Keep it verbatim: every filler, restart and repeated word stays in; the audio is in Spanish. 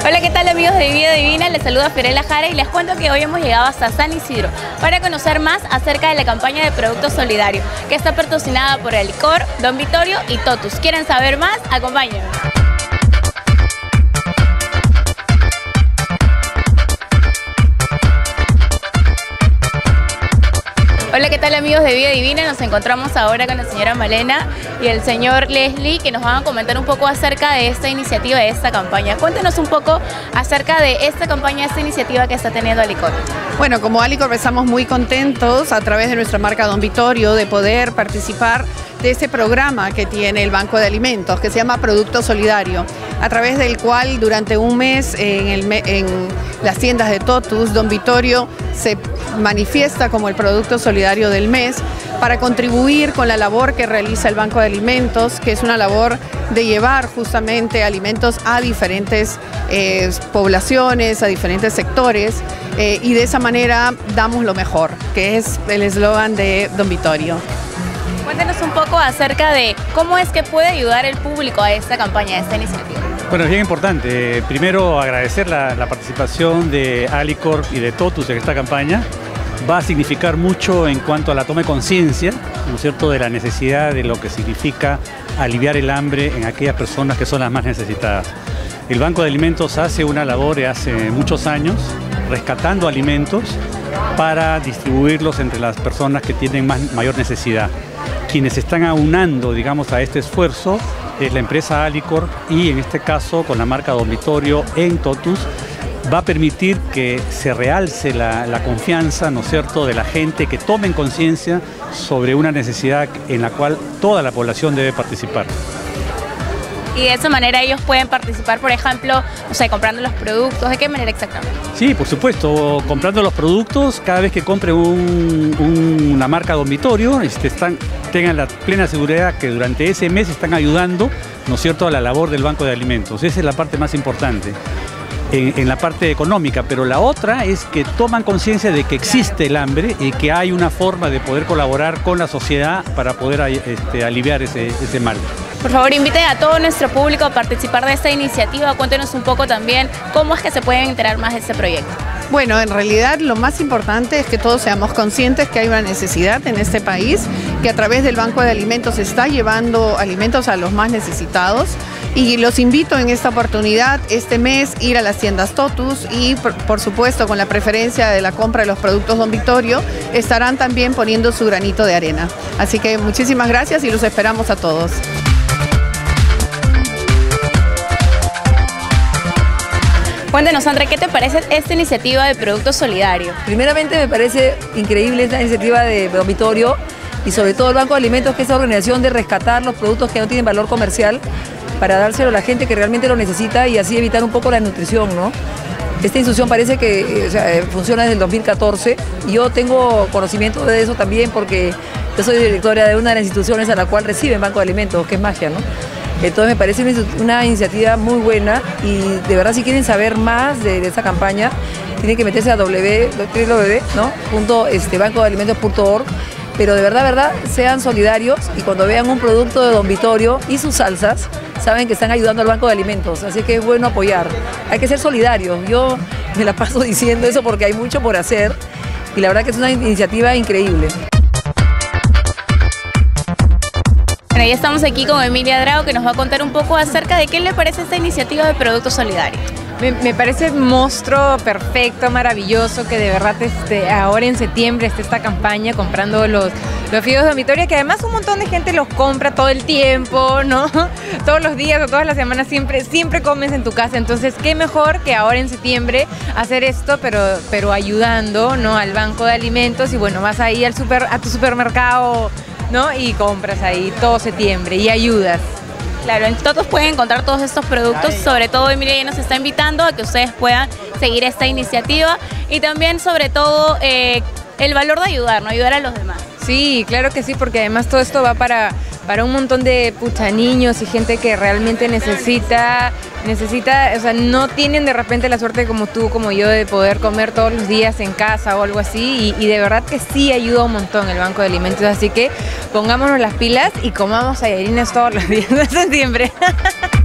Hola, ¿qué tal amigos de Vida Divina? Les saluda Fiorella Jara y les cuento que hoy hemos llegado hasta San Isidro para conocer más acerca de la campaña de productos solidarios que está patrocinada por Alicor, Don Vittorio y Totus. ¿Quieren saber más? Acompáñenme. Hola, ¿qué tal amigos de Vida Divina? Nos encontramos ahora con la señora Malena y el señor Leslie, que nos van a comentar un poco acerca de esta iniciativa, de esta campaña. Cuéntenos un poco acerca de esta campaña, esta iniciativa que está teniendo Alicor. Bueno, como Alicor estamos muy contentos a través de nuestra marca Don Vittorio de poder participar de este programa que tiene el Banco de Alimentos, que se llama Producto Solidario, a través del cual durante un mes en, el, en las tiendas de Totus, Don Vittorio se manifiesta como el producto solidario del mes para contribuir con la labor que realiza el Banco de Alimentos, que es una labor de llevar justamente alimentos a diferentes eh, poblaciones, a diferentes sectores, eh, y de esa manera damos lo mejor, que es el eslogan de Don Vittorio. Cuéntenos un poco acerca de cómo es que puede ayudar el público a esta campaña, a esta iniciativa. Bueno, es bien importante. Primero, agradecer la, la participación de Alicor y de Totus en esta campaña. Va a significar mucho en cuanto a la toma de conciencia, ¿no es cierto?, de la necesidad de lo que significa aliviar el hambre en aquellas personas que son las más necesitadas. El Banco de Alimentos hace una labor de hace muchos años, rescatando alimentos para distribuirlos entre las personas que tienen más, mayor necesidad. Quienes están aunando, digamos, a este esfuerzo es la empresa Alicor y en este caso con la marca Don Vittorio en Totus va a permitir que se realce la, la confianza, ¿no es cierto?, de la gente, que tomen conciencia sobre una necesidad en la cual toda la población debe participar. Y de esa manera ellos pueden participar, por ejemplo, o sea, comprando los productos. ¿De qué manera exactamente? Sí, por supuesto, comprando los productos, cada vez que compre un, un, una marca Don Vittorio, este, están, tengan la plena seguridad que durante ese mes están ayudando, ¿no es cierto?, a la labor del Banco de Alimentos. Esa es la parte más importante en, en la parte económica, pero la otra es que toman conciencia de que existe el hambre y que hay una forma de poder colaborar con la sociedad para poder este, aliviar ese, ese mal. Por favor, invite a todo nuestro público a participar de esta iniciativa. Cuéntenos un poco también cómo es que se pueden enterar más de este proyecto. Bueno, en realidad lo más importante es que todos seamos conscientes que hay una necesidad en este país, que a través del Banco de Alimentos se está llevando alimentos a los más necesitados, y los invito en esta oportunidad, este mes, ir a las tiendas Totus y por, por supuesto con la preferencia de la compra de los productos Don Vittorio, estarán también poniendo su granito de arena. Así que muchísimas gracias y los esperamos a todos. Cuéntanos, Sandra, ¿qué te parece esta iniciativa de productos solidarios? Primeramente me parece increíble esta iniciativa de Don Vittorio y sobre todo el Banco de Alimentos, que es esa organización de rescatar los productos que no tienen valor comercial para dárselo a la gente que realmente lo necesita y así evitar un poco la nutrición, ¿no? Esta institución parece que o sea, funciona desde el dos mil catorce y yo tengo conocimiento de eso también porque yo soy directora de una de las instituciones a la cual reciben Banco de Alimentos, que es Magia, ¿no? Entonces me parece una, una iniciativa muy buena y de verdad si quieren saber más de, de esta campaña tienen que meterse a w w w punto banco de alimentos punto org, pero de verdad, verdad, sean solidarios y cuando vean un producto de Don Vittorio y sus salsas, saben que están ayudando al Banco de Alimentos, así que es bueno apoyar. Hay que ser solidarios, yo me la paso diciendo eso porque hay mucho por hacer y la verdad que es una iniciativa increíble. Bueno, ya estamos aquí con Emilia Drago, que nos va a contar un poco acerca de qué le parece esta iniciativa de productos solidarios. Me, me parece monstruo, perfecto, maravilloso, que de verdad este, ahora en septiembre esté esta campaña comprando los, los fideos de Don Vittorio, que además un montón de gente los compra todo el tiempo, ¿no? Todos los días o todas las semanas siempre, siempre comes en tu casa, entonces qué mejor que ahora en septiembre hacer esto, pero, pero ayudando, ¿no?, al Banco de Alimentos y bueno, vas ahí al super, a tu supermercado, ¿no?, y compras ahí todo septiembre y ayudas. Claro, en Totus pueden encontrar todos estos productos, sobre todo Emilia ya nos está invitando a que ustedes puedan seguir esta iniciativa y también sobre todo eh, el valor de ayudar, ¿no?, ayudar a los demás. Sí, claro que sí, porque además todo esto va para, para un montón de pucha, niños y gente que realmente necesita, necesita, o sea, no tienen de repente la suerte como tú, como yo, de poder comer todos los días en casa o algo así, y, y de verdad que sí ayuda un montón el Banco de Alimentos, así que pongámonos las pilas y comamos tallarines todos los días de septiembre.